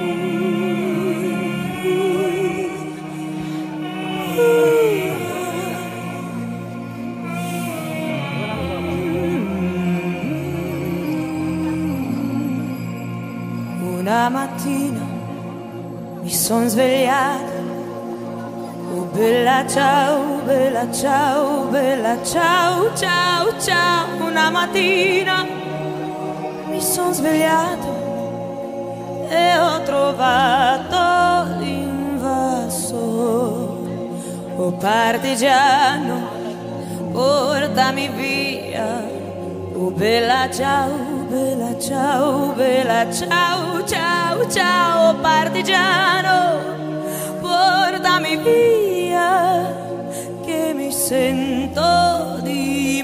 Una mattina mi son svegliata, oh bella ciao, bella ciao, bella ciao, ciao, ciao. Una mattina mi son svegliata e ho trovato l'invasore. Oh partigiano, portami via, oh bella ciao, bella ciao, bella ciao, ciao, ciao. Partigiano, portami via, che mi sento di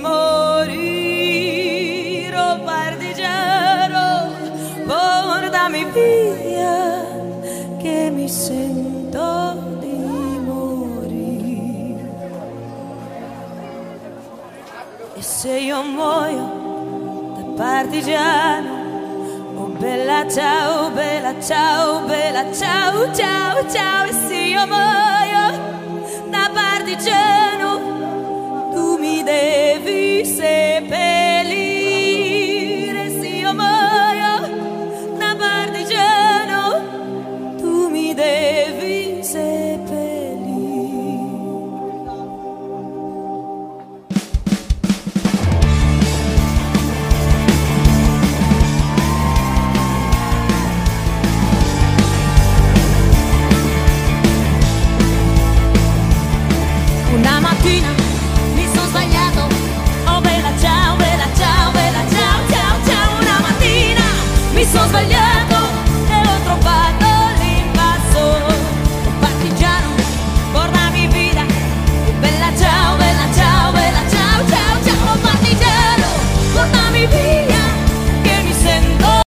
morire. Oh partigiano, portami via, che mi sento di morire. E se io muoio partigiano, oh bella ciao, bella ciao, bella ciao, ciao, ciao. E se io muoio da partigiano, tu mi devi seppellire. Se io muoio da partigiano, tu mi devi seppellire. Una mattina